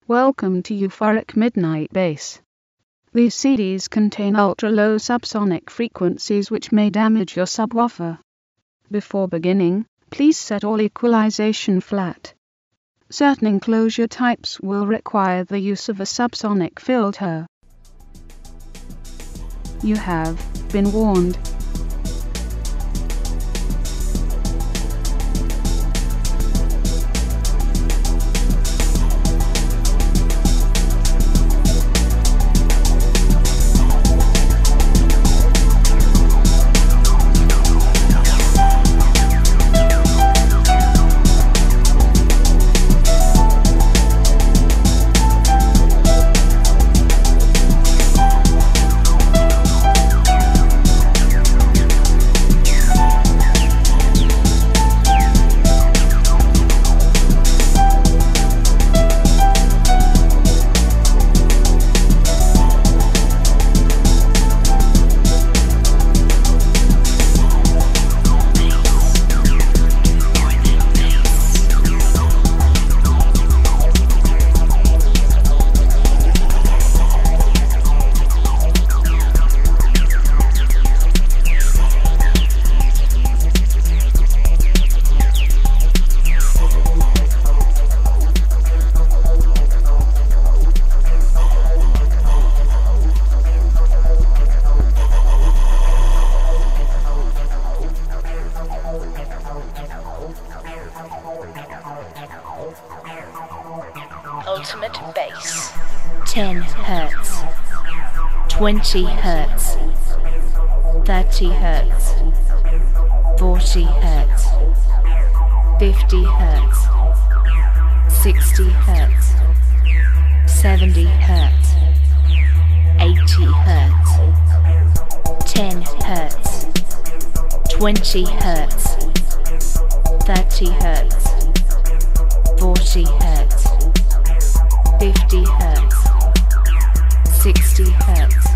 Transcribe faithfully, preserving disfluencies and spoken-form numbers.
Welcome to Euphoric Midnight Bass. These C Ds contain ultra-low subsonic frequencies which may damage your subwoofer. Before beginning, please set all equalization flat. Certain enclosure types will require the use of a subsonic filter. You have been warned. Ultimate bass. ten hertz, twenty hertz, thirty hertz, forty hertz, fifty hertz, sixty hertz, seventy hertz, eighty hertz, ten hertz, twenty hertz, thirty hertz, forty hertz, fifty hertz, sixty hertz,